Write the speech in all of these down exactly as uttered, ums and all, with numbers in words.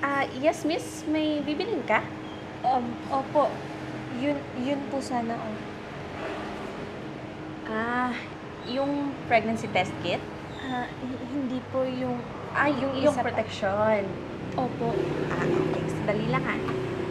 Ah, yes, miss. May bibilin ka? Um, opo. Yun, yun po sana, oh. Ah, yung pregnancy test kit? Ah, h- hindi po yung... Ah, yung, Yung yung isa pa. protection. Opo. Ah, okay. Sandali lang ha.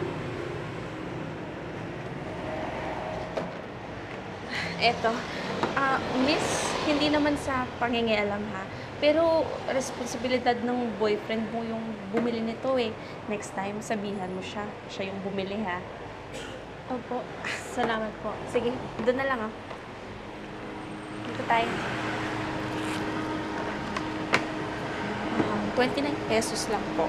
Eto. Ah, miss, hindi naman sa pangingialam ha. Pero responsibilidad ng boyfriend mo yung bumili nito eh. Next time, sabihan mo siya. Siya yung bumili ha. Opo. Salamat po. Sige, doon na lang ah. Dito tayo. Um, twenty-nine pesos lang po.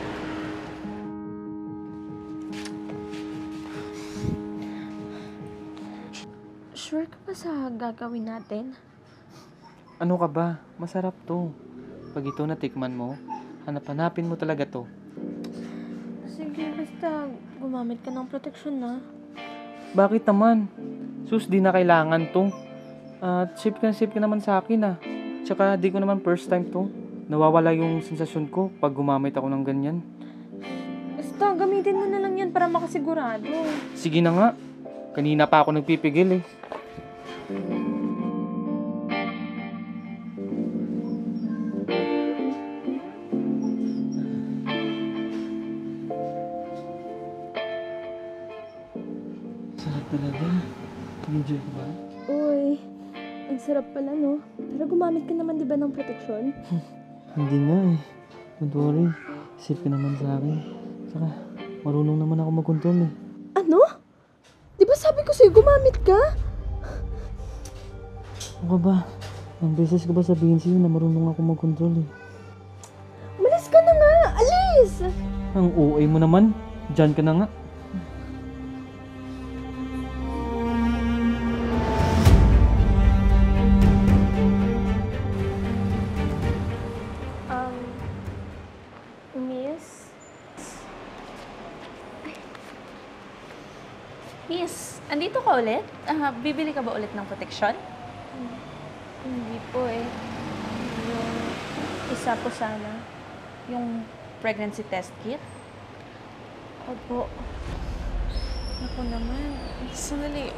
Sure ka ba sa gagawin natin? Ano ka ba? Masarap to. Pag ito natikman mo, hanap-hanapin mo talaga to. Sige, basta gumamit ka ng protection na. Bakit naman? Sus, di na kailangan to. At safe ka na safe ka naman sa akin ah. Tsaka di ko naman first time to. Nawawala yung sensasyon ko pag gumamit ako ng ganyan. Basta gamitin mo na lang yan para makasigurado. Sige na nga. Kanina pa ako nagpipigil eh. Sarap talaga. Enjoy ko ba? Uy, ang sarap pala, no? Pero gumamit ka naman, di ba, ng protection? Hindi nga eh. Don't worry. Safe ka naman sa akin. Saka, marunong naman ako mag-control eh. Ano? Di ba sabi ko sa'yo, gumamit ka? Ano ka ba? Ang beses ko ba sabihin sa'yo na marunong ako mag-control eh? Umalis ka na nga! Alis! Ang O A mo naman. Diyan ka na nga. Um, miss? Miss, andito ka ulit? Ah, bibili ka ba ulit ng protection? Hindi po eh. Yung isa po sana. Yung pregnancy test kit? Opo. Ako naman. Sandali.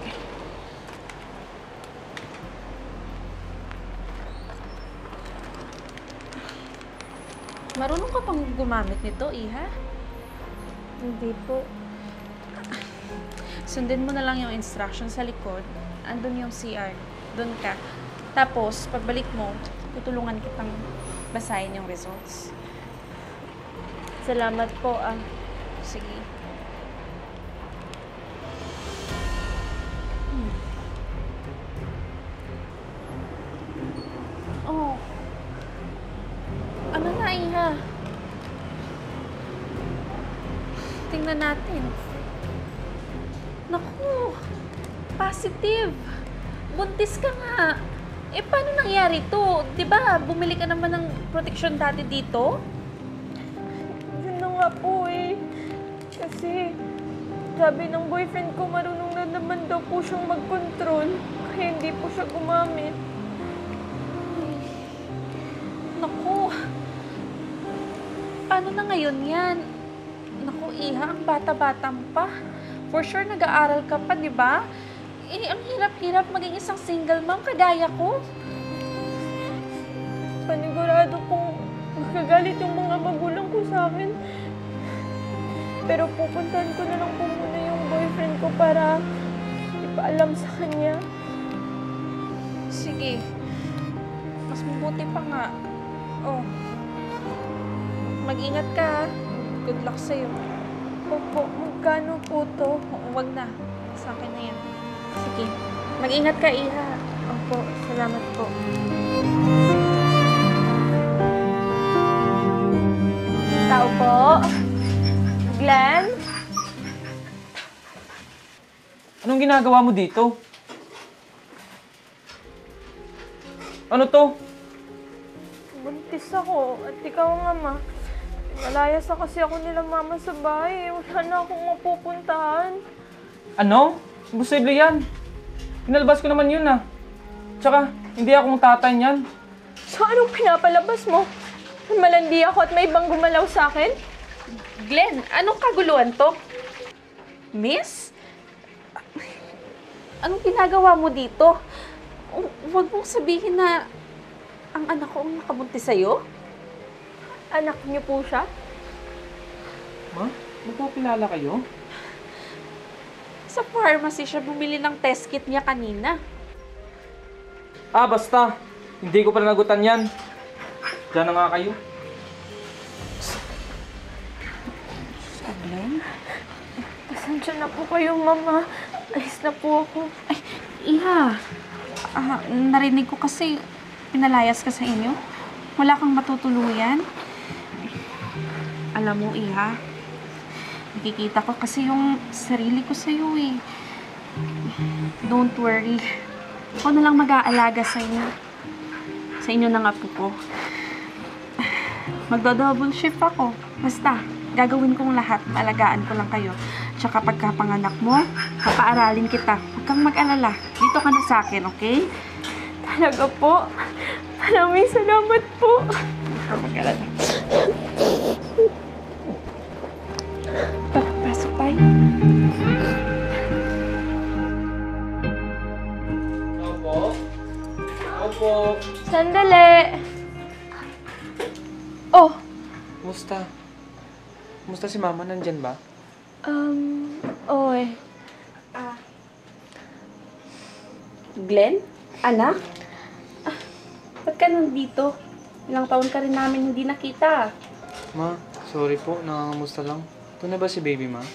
Marunong ka pang gumamit nito, Iha? Hindi po. Sundin mo na lang yung instruction sa likod. Andun yung C R. Doon ka. Tapos, pagbalik mo, tutulungan kitang basahin yung results. Salamat po ah. Sige. Hmm. Oh. Ano na, Iha? Tingnan natin. Naku! Positive! Buntis ka nga! Eh, paano nangyari to? Diba, bumili ka naman ng protection dati dito? Yun na nga po eh. Kasi sabi ng boyfriend ko marunong na naman daw po siyang mag-control. Kaya hindi po siya gumamit. Naku! Paano na ngayon yan? Naku, Iha, ang bata-bata mo pa. For sure, nag-aaral ka pa, di ba? Eh, ang hirap-hirap maging isang single mom kagaya ko. Panigurado pong magkagalit yung mga magulang ko sa akin. Pero pupuntahan ko na lang po muna yung boyfriend ko para ipaalam sa kanya. Sige. Mas mabuti pa nga. Oh. Mag-ingat ka, ha? Good luck sa'yo. Opo, magkano po to? Oo, wag na. Sa akin na yan. Sige. Mag-ingat ka, Iha. Opo, salamat po. Tao po? Glenn? Anong ginagawa mo dito? Ano to? Buntis ako at ikaw nga ma. Malayas na kasi ako nila mama sa bahay. Wala na akong mapupuntahan. Ano? Imposible yan. Pinalabas ko naman yun ah. Tsaka, hindi akong tatay niyan. So anong pinapalabas mo? Malandi ako at may ibang gumalaw sa akin? Glenn, anong kaguluhan to? Miss? Anong ginagawa mo dito? Hu- Huwag mong sabihin na ang anak ko ang nakabuntis sa'yo. Anak niyo po siya? Ma, magkakilala kayo? Sa pharmacy siya bumili ng test kit niya kanina. Ah, basta. Hindi ko pala nagutan yan. Diyan na nga kayo. Glenn? Pasensya na po kayo, Mama. Ayos na po ako. Ay, Iha. Ah, narinig ko kasi pinalayas ka sa inyo. Wala kang matutuluyan. Alam mo, Iha, nakikita ko kasi yung sarili ko sa'yo eh. Don't worry. Ako na lang mag-aalaga sa inyo. Sa inyo ng apo ko. Magdo-double shift ako. Basta, gagawin kong lahat. Maalagaan ko lang kayo. Tsaka pagkapanganak mo, papaaralin kita. Huwag kang mag-alala. Dito ka na sa akin, okay? Talaga po. Maraming salamat po. Huwag kang mag-alala. Pa- Pasok tayo. Opo. Opo. Sandali. Oh, Kumusta? Kumusta si Mama? Nandyan ba? um, oy. Ah. Glenn? Anak? Ah, ba't ka nandito? Ilang taon ka rin namin hindi nakita. Ma, sorry po. Nangangamusta lang. Ito na ba si baby, Ma?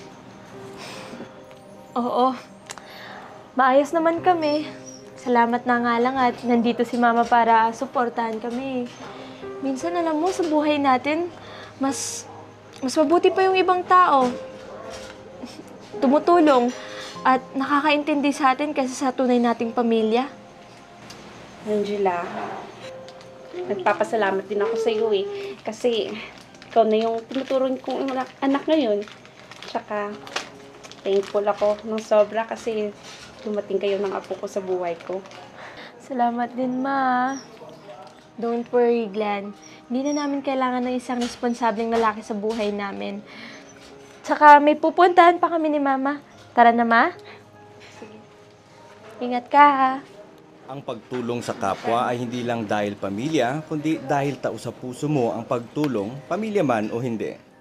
Oo. Maayos naman kami. Salamat na nga lang at nandito si Mama para suportahan kami. Minsan alam mo, sa buhay natin, mas mas mabuti pa yung ibang tao. Tumutulong at nakakaintindi sa atin kasi sa tunay nating pamilya. Angela, nagpapasalamat din ako sa iyo eh. Kasi ikaw na yung tinuturuan kong anak, anak ngayon. Tsaka, thankful ako ng sobra kasi dumating kayo ng apo ko sa buhay ko. Salamat din, Ma. Don't worry, Glenn. Hindi na namin kailangan ng isang responsableng lalaki sa buhay namin. Tsaka may pupuntahan pa kami ni Mama. Tara na, Ma. Ingat ka, ha. Ang pagtulong sa kapwa ay hindi lang dahil pamilya, kundi dahil tao sa puso mo ang pagtulong, pamilya man o hindi.